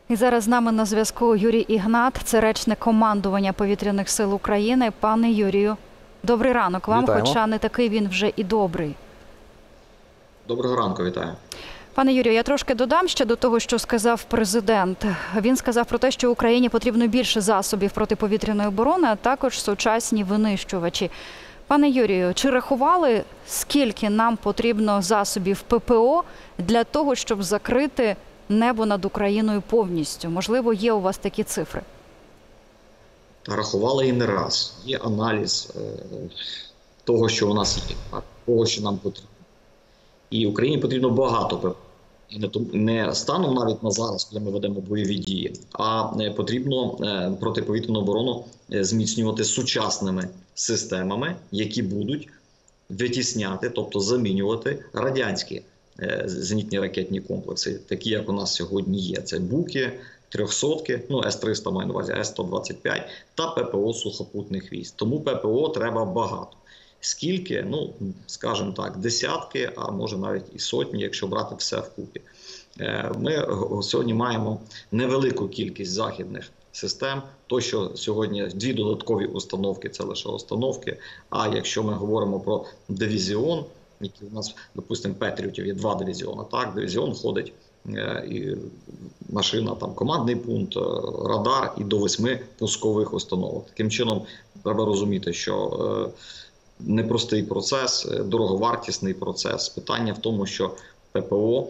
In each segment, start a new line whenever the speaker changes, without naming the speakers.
І зараз з нами на зв'язку Юрій Ігнат, це речник командування Повітряних сил України. Пане Юрію, добрий ранок вам,
Вітаємо.
Хоча не такий він вже і добрий.
Доброго ранку, вітаю.
Пане Юрію, я трошки додам ще до того, що сказав президент. Він сказав про те, що Україні потрібно більше засобів протиповітряної оборони, а також сучасні винищувачі. Пане Юрію, чи рахували, скільки нам потрібно засобів ППО для того, щоб закрити небо над Україною повністю? Можливо, є у вас такі цифри?
Та рахували і не раз. Є аналіз того, що у нас є, того, що нам потрібно. І Україні потрібно багато ППО. І не станом навіть на зараз, коли ми ведемо бойові дії, а потрібно протиповітряну оборону зміцнювати сучасними системами, які будуть витісняти, тобто замінювати радянські зенітні ракетні комплекси, такі як у нас сьогодні є. Це Буки, 300-ки, ну С-300 маю на увазі, С-125 та ППО сухопутних військ. Тому ППО треба багато. Скільки? Ну, скажімо так, десятки, а може навіть і сотні, якщо брати все вкупі. Ми сьогодні маємо невелику кількість західних систем. То, що сьогодні дві додаткові установки – це лише установки. А якщо ми говоримо про дивізіон, який у нас, допустимо, Петріотів є 2 дивізіони. Так, дивізіон входить і машина, там командний пункт, радар і до 8 пускових установок. Таким чином, треба розуміти, що непростий процес, дороговартісний процес. Питання в тому, що ППО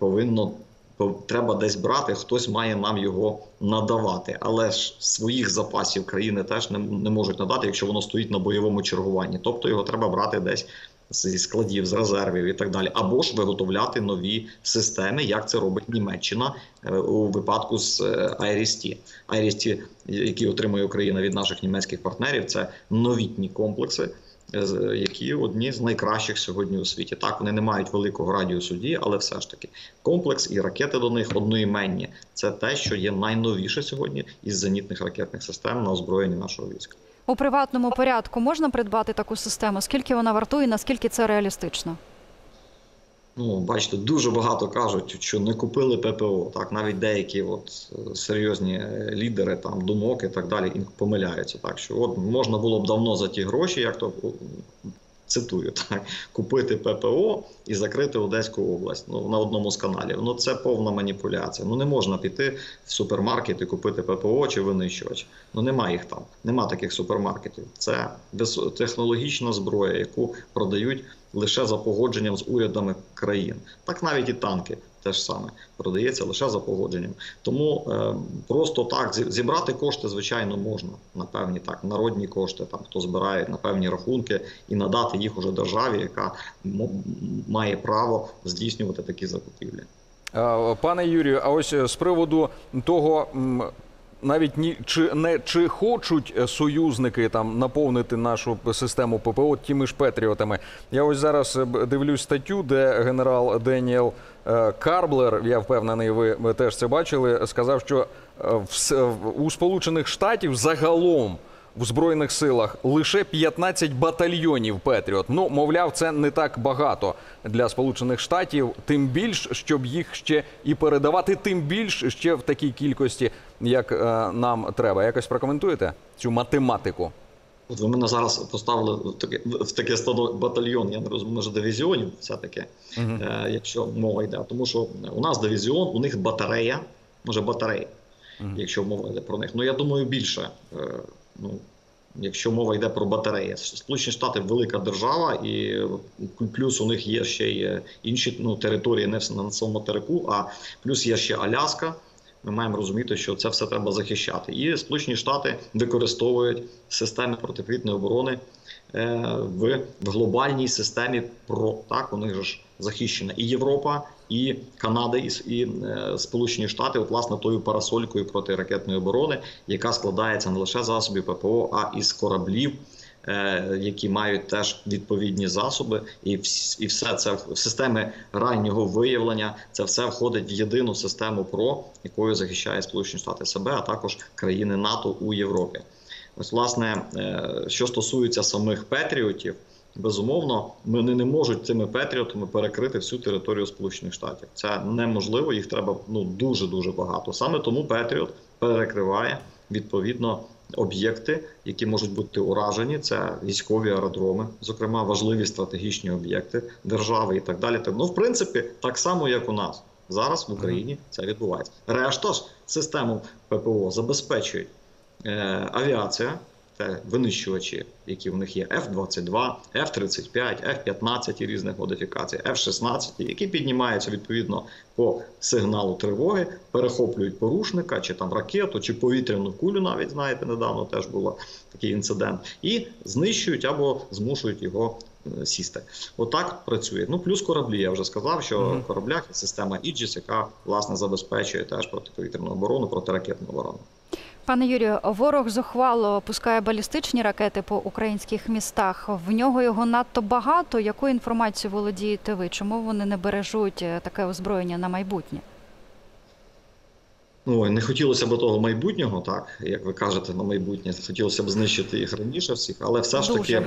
треба десь брати, хтось має нам його надавати. Але ж своїх запасів країни теж не можуть надати, якщо воно стоїть на бойовому чергуванні. Тобто його треба брати десь зі складів, з резервів і так далі. Або ж виготовляти нові системи, як це робить Німеччина у випадку з IRIS-T. IRIS-T, які отримує Україна від наших німецьких партнерів, це новітні комплекси, які одні з найкращих сьогодні у світі. Так, вони не мають великого радіусу дії, але все ж таки комплекс і ракети до них одноіменні. Це те, що є найновіше сьогодні із зенітних ракетних систем на озброєнні нашого війська.
У приватному порядку можна придбати таку систему? Скільки вона вартує, наскільки це реалістично?
Ну, бачите, дуже багато кажуть, що не купили ППО. Так, навіть деякі серйозні лідери там думок і так далі помиляються. Так, що от можна було б давно за ті гроші, як то цитую, так, купити ППО і закрити Одеську область, ну, на одному з каналів. Ну, це повна маніпуляція. Ну, не можна піти в супермаркет і купити ППО чи винищувач. Ну, немає їх там. Нема таких супермаркетів. Це технологічна зброя, яку продають лише за погодженням з урядами країн. Так навіть і танки теж саме продається лише за погодженням. Тому просто так зібрати кошти, звичайно, можна на певні так народні кошти, там хто збирає на певні рахунки і надати їх уже державі, яка має право здійснювати такі закупівлі.
Пане Юрію, а ось з приводу того, навіть чи хочуть союзники там наповнити нашу систему ППО тими ж Петріотами. Я ось зараз дивлюсь статтю, де генерал Деніел Карблер, я впевнений, ви теж це бачили, сказав, що у Сполучених Штатів загалом в Збройних силах лише 15 батальйонів Петріот. Ну, мовляв, це не так багато для Сполучених Штатів, тим більш, щоб їх ще і передавати, тим більш ще в такій кількості, як нам треба. Якось прокоментуєте цю математику?
От ви мене зараз поставили в таке батальйон, я не розумію, може дивізіонів все-таки, якщо мова йде. Тому що у нас дивізіон, у них батарея, може батарея, якщо мова йде про них. Ну, я думаю, більше. Ну, якщо мова йде про батареї. Сполучені Штати – велика держава, і плюс у них є ще й інші території, не на цьому материку, а плюс є ще Аляска. Ми маємо розуміти, що це все треба захищати. І Сполучені Штати використовують системи протиповітряної оборони в глобальній системі ПРО. Так, у них ж захищена і Європа, і Канада, і Сполучені Штати, от, власне, тою парасолькою протиракетної оборони, яка складається не лише з засобів ППО, а і з кораблів, які мають теж відповідні засоби, і все це в системи раннього виявлення, це все входить в єдину систему ПРО, якою захищає Сполучені Штати себе, а також країни НАТО у Європі. Ось, власне, що стосується самих Петріотів, безумовно, вони не можуть цими Петріотами перекрити всю територію Сполучених Штатів. Це неможливо, їх треба дуже-дуже багато. Саме тому Петріот перекриває, відповідно, об'єкти, які можуть бути уражені. Це військові аеродроми, зокрема, важливі стратегічні об'єкти держави і так далі. Ну, в принципі, так само, як у нас. Зараз в Україні це відбувається. Решта ж систему ППО забезпечують авіація, це винищувачі, які в них є F-22, F-35, F-15 і різних модифікацій, F-16, які піднімаються відповідно по сигналу тривоги, перехоплюють порушника, чи там ракету, чи повітряну кулю, навіть, знаєте, недавно теж був такий інцидент, і знищують або змушують його сісти. Отак працює. Ну, плюс кораблі, я вже сказав, що в кораблях є система Aegis, яка, власне, забезпечує теж протиповітряну оборону, протиракетну оборону.
Пане Юрію, ворог зухвало пускає балістичні ракети по українських містах. В нього його надто багато. Якою інформацією володієте ви? Чому вони не бережуть таке озброєння на майбутнє?
Ой, не хотілося б того майбутнього, так, як ви кажете, на майбутнє. Хотілося б знищити їх раніше всіх, але все ж таки,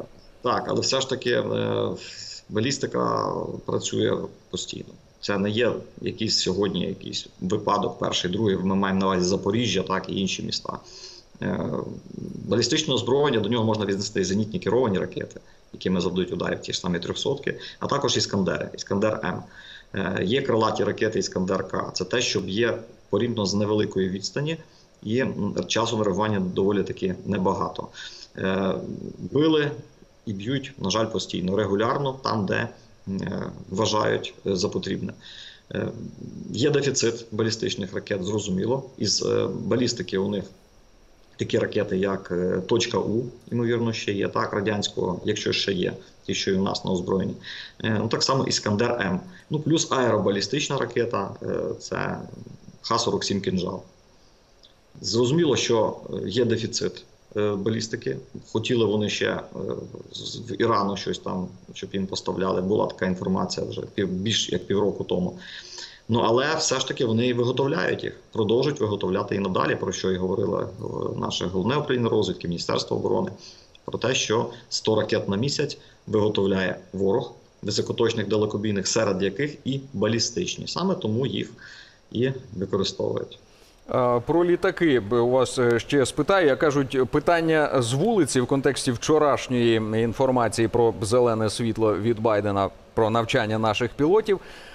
балістика працює постійно. Це не є якийсь сьогодні якийсь випадок, перший, другий, ми маємо на увазі Запоріжжя, так і інші міста. Балістичне озброєння, до нього можна віднести зенітні керовані ракети, якими завдають ударів ті ж самі 300-ки, а також Іскандери, Іскандер-М. Є крилаті ракети Іскандер-К. Це те, що б'є порівняно з невеликої відстані, і часу на реагування доволі таки небагато. Били і б'ють, на жаль, постійно, регулярно, там, де вважають за потрібне. Є дефіцит балістичних ракет, зрозуміло. Із балістики у них такі ракети, як «Точка У», ймовірно, ще є, так, радянського, якщо ще є, ті, що і у нас на озброєнні. Ну, так само «Іскандер-М». Ну, плюс аеробалістична ракета – це Х-47 «Кинжал». Зрозуміло, що є дефіцит балістики. Хотіли вони ще в Ірану щось там, щоб їм поставляли. Була така інформація вже більш як півроку тому. Ну, але все ж таки вони і виготовляють їх, продовжують виготовляти і надалі, про що і говорило наше головне управління розвідки, Міністерство оборони, про те, що 100 ракет на місяць виготовляє ворог, високоточних далекобійних, серед яких і балістичні. Саме тому їх і використовують.
Про літаки у вас ще спитаю. Як кажуть, питання з вулиці в контексті вчорашньої інформації про зелене світло від Байдена про навчання наших пілотів.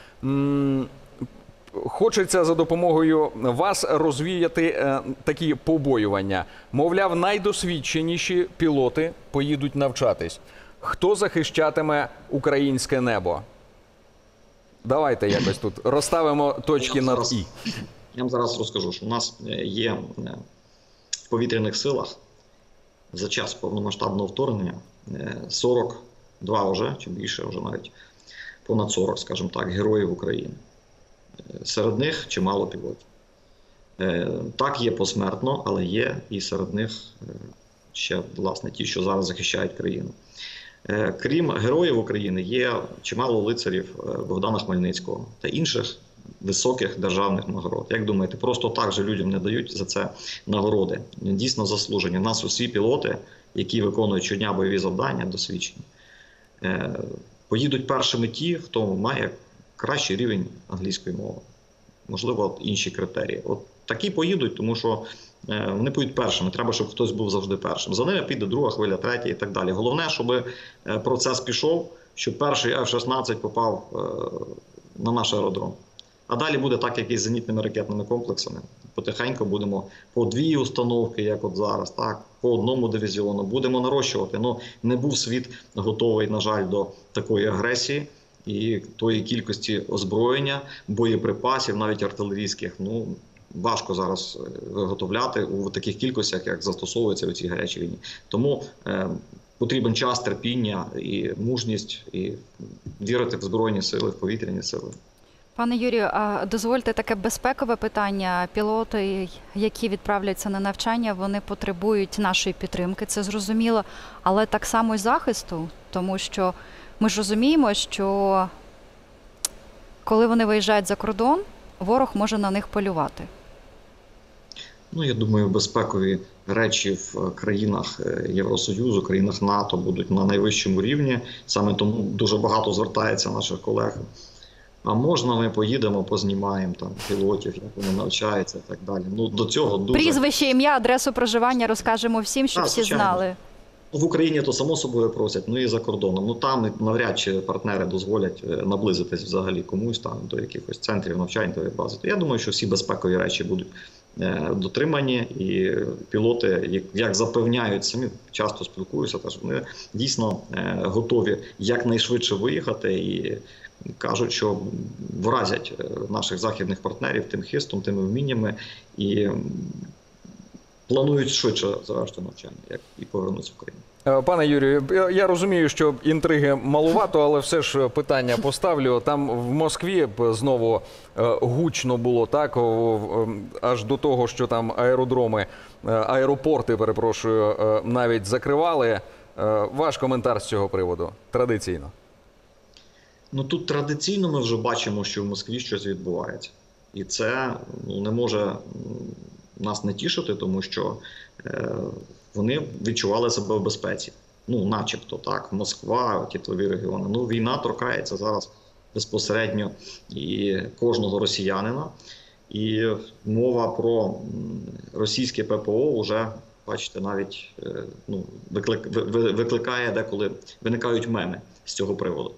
Хочеться за допомогою вас розвіяти такі побоювання. Мовляв, найдосвідченіші пілоти поїдуть навчатись. Хто захищатиме українське небо? Давайте якось тут розставимо точки над «і».
Я вам зараз розкажу, що у нас є в повітряних силах за час повномасштабного вторгнення 42 вже, чи більше вже навіть, понад 40, скажімо так, героїв України. Серед них чимало пілотів. Так, є посмертно, але є і серед них ще, власне, ті, що зараз захищають країну. Крім героїв України, є чимало лицарів Богдана Хмельницького та інших високих державних нагород. Як думаєте, просто так же людям не дають за це нагороди? Дійсно заслужені. У нас усі пілоти, які виконують щодня бойові завдання, досвідчені. Поїдуть першими ті, хто має кращий рівень англійської мови. Можливо, інші критерії. От такі поїдуть, тому що вони поїдуть першими. Треба, щоб хтось був завжди першим. За ними піде друга хвиля, третя і так далі. Головне, щоб процес пішов, щоб перший F-16 попав на наш аеродром. А далі буде так, як і з зенітними ракетними комплексами. Потихеньку будемо по 2 установки, як от зараз, так, по 1 дивізіону. Будемо нарощувати. Ну, не був світ готовий, на жаль, до такої агресії і тої кількості озброєння, боєприпасів, навіть артилерійських. Ну, важко зараз виготовляти у таких кількостях, як застосовується у цій гарячій війні. Тому потрібен час, терпіння і мужність, і вірити в Збройні сили, в повітряні сили.
Пане Юрію, а дозвольте таке безпекове питання. Пілоти, які відправляються на навчання, вони потребують нашої підтримки, це зрозуміло, але так само і захисту, тому що ми ж розуміємо, що коли вони виїжджають за кордон, ворог може на них полювати.
Ну, я думаю, безпекові речі в країнах Євросоюзу, країнах НАТО будуть на найвищому рівні. Саме тому дуже багато звертається наших колег. А можна ми поїдемо, познімаємо там пілотів, як вони навчаються і так далі. Ну, до цього дуже...
Прізвище, ім'я, адресу проживання розкажемо всім, щоб
Так,
всі
звичайно.
знали.
В Україні то само собою просять, ну і за кордоном. Ну там навряд чи партнери дозволять наблизитись взагалі комусь там до якихось центрів навчальної бази. То я думаю, що всі безпекові речі будуть дотримані, і пілоти, як запевняють самі, часто спілкуюся, теж вони дійсно готові якнайшвидше виїхати і кажуть, що вразять наших західних партнерів тим хистом, тими вміннями і планують швидше завершити навчання, як і повернутися в Україну.
Пане Юрію, я розумію, що інтриги малувато, але все ж питання поставлю. Там в Москві знову гучно було, так, аж до того, що там аеропорти, перепрошую, навіть закривали. Ваш коментар з цього приводу, традиційно.
Ну тут традиційно ми вже бачимо, що в Москві щось відбувається. І це не може нас не тішити, тому що вони відчували себе в безпеці. Ну, начебто, так, Москва, тітлові регіони. Ну, війна торкається зараз безпосередньо і кожного росіянина. І мова про російське ППО вже, бачите, навіть викликає деколи, виникають меми з цього приводу.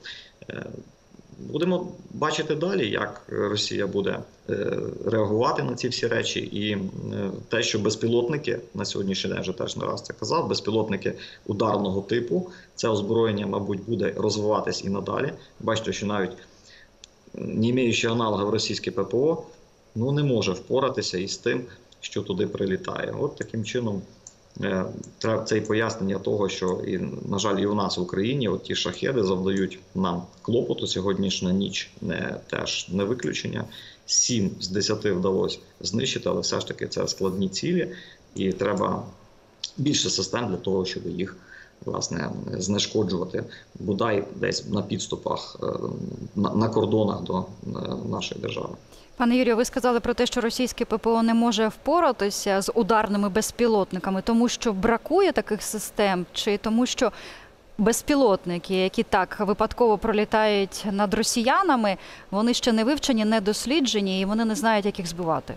Будемо бачити далі, як Росія буде реагувати на ці всі речі. І те, що безпілотники, на сьогоднішній день вже теж не раз це казав, безпілотники ударного типу, це озброєння, мабуть, буде розвиватись і надалі. Бачите, що навіть не маючи аналогів російське ППО, ну не може впоратися із тим, що туди прилітає. От таким чином це і пояснення того, що, і, на жаль, і у нас в Україні от ті шахеди завдають нам клопоту. Сьогоднішня ніч теж не виключення. 7 з 10 вдалося знищити, але все ж таки це складні цілі, і треба більше систем для того, щоб їх, власне, знешкоджувати, бодай десь на підступах, на кордонах до нашої держави.
Пане Юрію, ви сказали про те, що російське ППО не може впоратися з ударними безпілотниками, тому що бракує таких систем, чи тому що безпілотники, які так випадково пролітають над росіянами, вони ще не вивчені, не досліджені, і вони не знають, як їх збивати?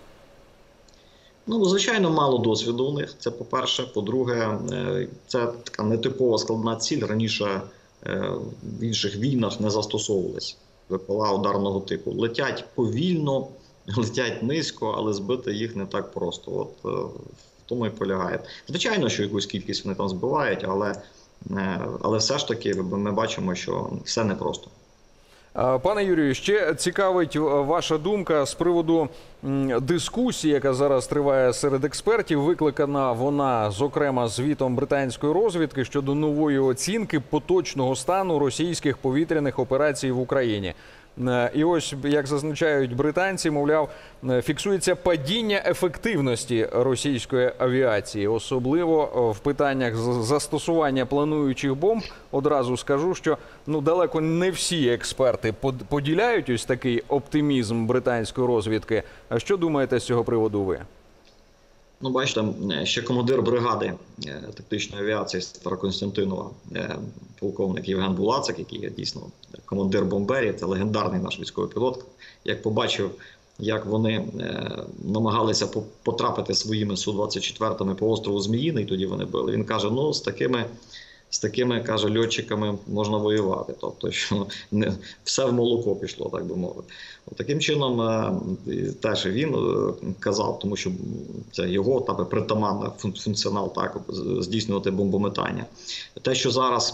Ну, звичайно, мало досвіду у них, це по-перше. По-друге, це така нетипова складна ціль, раніше в інших війнах не застосовувалась. ВПЛА ударного типу. Летять повільно, летять низько, але збити їх не так просто. От в тому і полягає. Звичайно, що якусь кількість вони там збивають, але все ж таки ми бачимо, що все непросто.
Пане Юрію, ще цікавить ваша думка з приводу дискусії, яка зараз триває серед експертів. Викликана вона, зокрема, звітом британської розвідки щодо нової оцінки поточного стану російських повітряних операцій в Україні. І ось, як зазначають британці, мовляв, фіксується падіння ефективності російської авіації, особливо в питаннях застосування плануючих бомб. Одразу скажу, що далеко не всі експерти поділяють ось такий оптимізм британської розвідки. А що думаєте з цього приводу ви?
Ну, бачите, ще командир бригади тактичної авіації Староконстантинова, полковник Євген Булацик, який є дійсно командир бомберів, це легендарний наш військовий пілот, як побачив, як вони намагалися потрапити своїми Су-24 по острову Зміїний, тоді вони били. Він каже, ну, з такими, каже, льотчиками можна воювати. Тобто, що все в молоко пішло, так би мовити. Таким чином, теж він казав, тому що це його притаманний функціонал, так, здійснювати бомбометання. Те, що зараз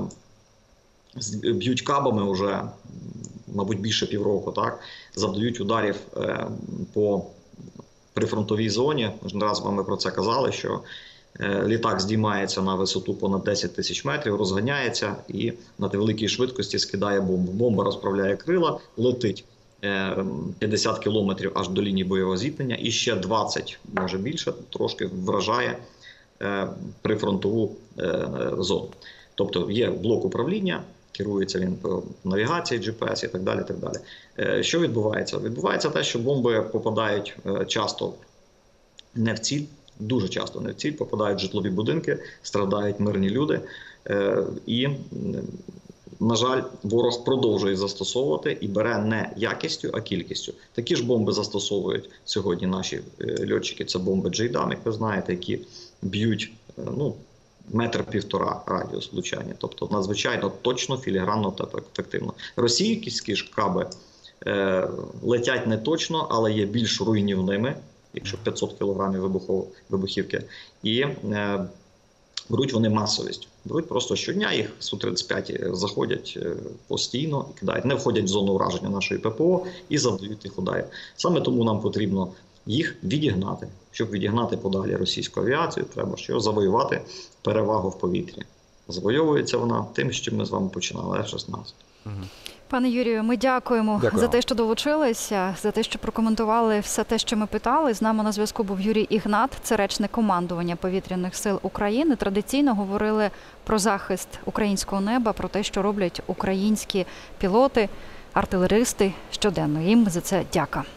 б'ють кабами вже, мабуть, більше півроку, так, завдають ударів по прифронтовій зоні. Ми ж не раз з вами про це казали, що літак здіймається на висоту понад 10 тисяч метрів, розганяється і на великій швидкості скидає бомбу. Бомба розправляє крила, летить 50 кілометрів аж до лінії бойового зіткнення і ще 20, може більше, трошки вражає прифронтову зону. Тобто є блок управління, керується він по навігації, GPS і так далі. Так далі. Що відбувається? Відбувається те, що бомби попадають часто не в ціль, дуже часто не в ціль, попадають в житлові будинки, страдають мирні люди. І, на жаль, ворог продовжує застосовувати і бере не якістю, а кількістю. Такі ж бомби застосовують сьогодні наші льотчики. Це бомби JDAM, як ви знаєте, які б'ють, ну, 1,5 метра радіус влучання. Тобто надзвичайно точно, філігранно та ефективно. Російські ж каби летять не точно, але є більш руйнівними, якщо 500 кілограмів вибухівки, і беруть вони масовістю. Беруть просто щодня, їх Су-35 заходять постійно і кидають, не входять в зону ураження нашої ППО і завдають їх ударів. Саме тому нам потрібно їх відігнати. Щоб відігнати подалі російську авіацію, треба що? Завоювати перевагу в повітрі. Завойовується вона тим, що ми з вами починали, F-16.
Пане Юрію, ми дякуємо за те, що долучилися, за те, що прокоментували все те, що ми питали. З нами на зв'язку був Юрій Ігнат, це речник командування Повітряних сил України. Традиційно говорили про захист українського неба, про те, що роблять українські пілоти, артилеристи щоденно. Їм за це дяка.